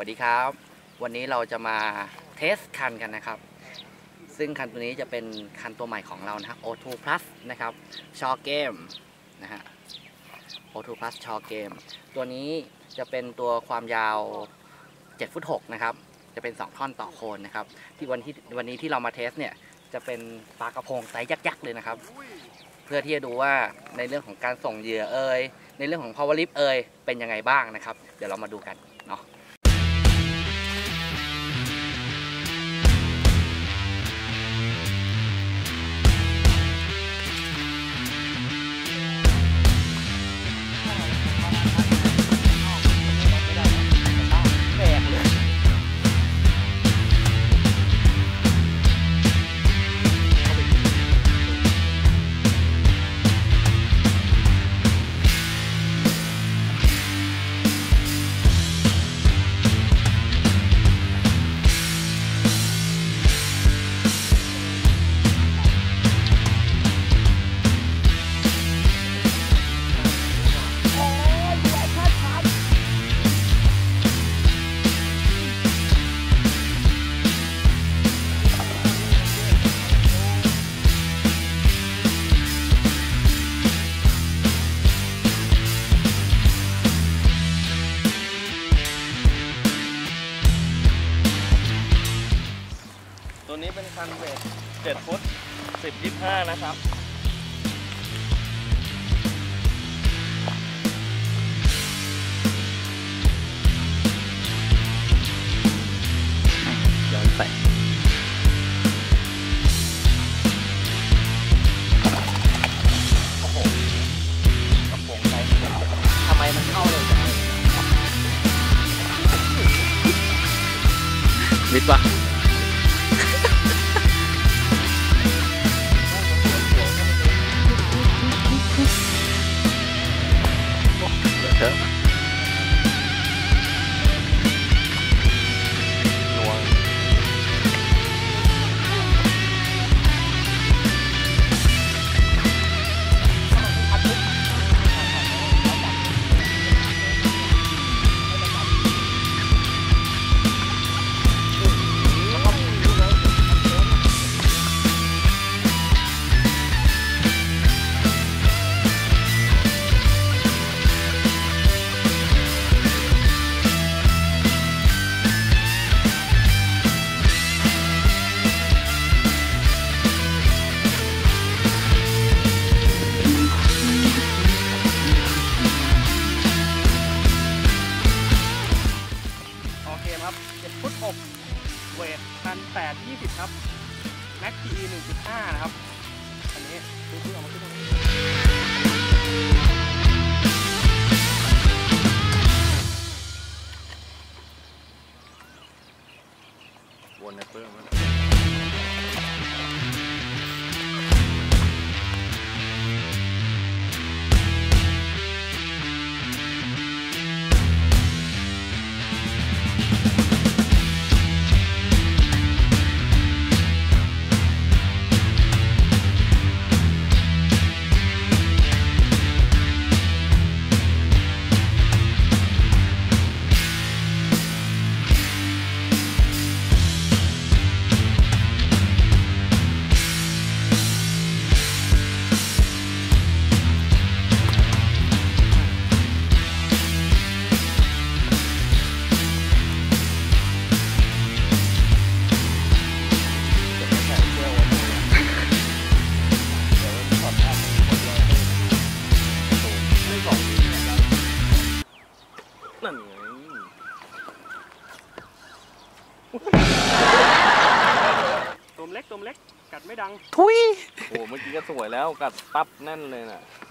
วัสดีครับวันนี้เราจะมาเทสคันกันนะครับซึ่งคันตัวนี้จะเป็นคันตัวใหม่ของเรานะฮะ O2 Plus นะครับชอเกมนะฮะ O2 Plus ชอเกมตัวนี้จะเป็นตัวความยาว7 ฟุต 6นะครับจะเป็น2ท่อนต่อโคนนะครับที่วันนี้ที่เรามาเทสเนี่ยจะเป็นปลากระพงไซส์ยักษ์ๆเลยนะครับเพื่อที่จะดูว่าในเรื่องของการส่งเหยื่อในเรื่องของ power lift เป็นยังไงบ้างนะครับเดี๋ยวเรามาดูกันเนาะตัวนี้เป็นคันเวท7 ฟุต 10-25 นะครับย้อนใส่โอ้โหกระโปรงใส่ทำไมมันเข้าเลยจังมิดปะเถอะ 7 ฟุต 6 เวท 1,820 ครับ แม็ก PE 1.5 นะครับ อันนี้ดูเพื่อเอามาขึ้นตรงนี้วนในเพิ่มมันนั่นไงตัวเล็กกัดไม่ดังทุยโอ้เมื่อกี้ก็สวยแล้วกัดปั๊บแน่นเลยน่ะ